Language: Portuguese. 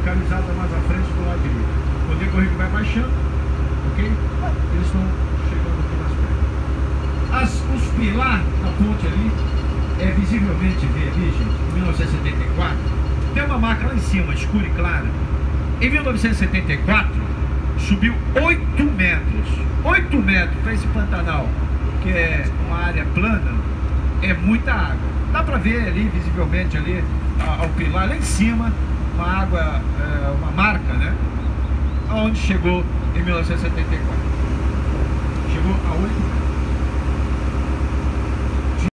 localizada mais à frente do lado direito. O decorrer que vai baixando, ok? Eles estão chegando aqui nas pernas. Os pilares da ponte ali, visivelmente vê ali, gente, em 1974, tem uma marca lá em cima, escura e clara. Em 1974, subiu 8 metros. 8 metros para esse Pantanal, que é uma área plana, é muita água. Dá para ver ali, visivelmente, ali, ao pilar, lá em cima, uma água, uma marca, né? Onde chegou em 1974. Chegou a 8 metros.